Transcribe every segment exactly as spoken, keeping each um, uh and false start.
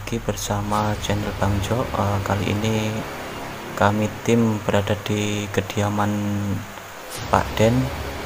lagi bersama channel Bang Jo. Uh, kali ini kami tim berada di kediaman Pak Den.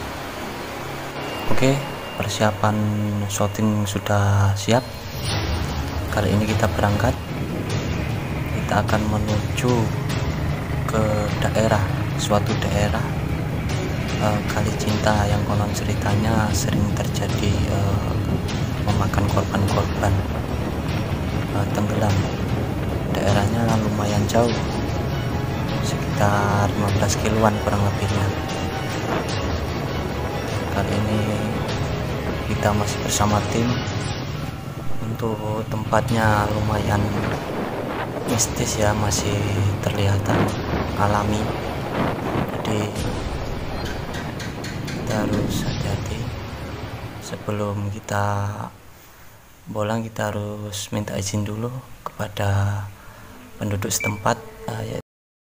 Oke, persiapan syuting sudah siap. Kali ini kita berangkat. Kita akan menuju ke daerah, suatu daerah uh, Kali Cinta yang konon ceritanya sering terjadi uh, memakan korban-korban uh, tenggelam. Daerahnya lumayan jauh, sekitar lima belas kiloan kurang lebihnya. Kali ini kita masih bersama tim. Untuk tempatnya lumayan mistis ya, masih terlihat alami, jadi kita harus hati-hati. Sebelum kita pulang kita harus minta izin dulu kepada penduduk setempat, uh, ya.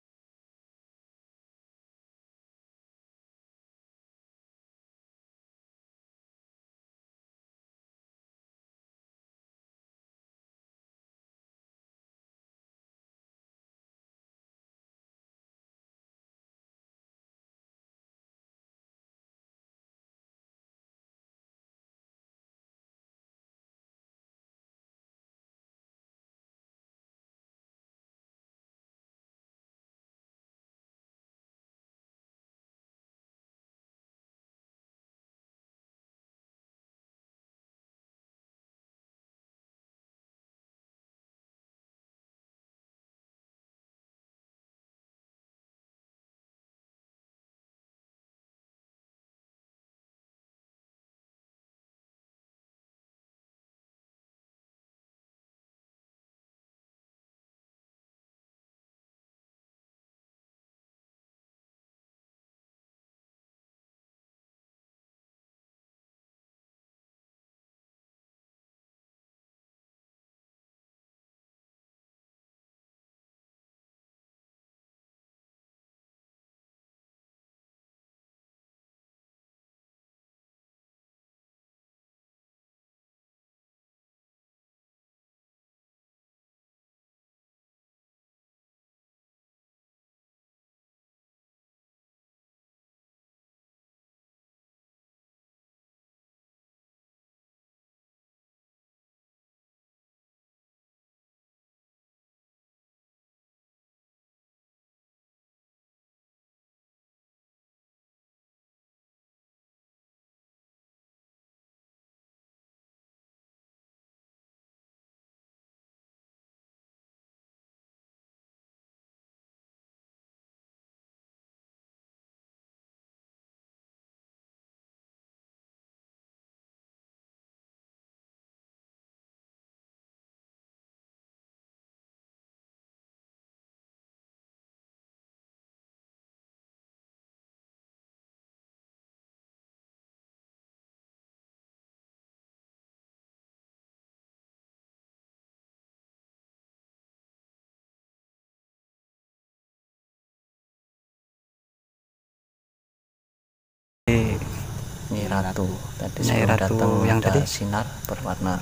Ini Ratu tadi sebelum datang yang tadi sinar berwarna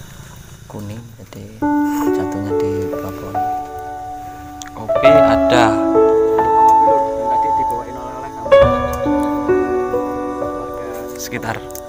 kuning, jadi jatuhnya di babon. Kopi ada. Tadi dibawain oleh-oleh sama warga sekitar.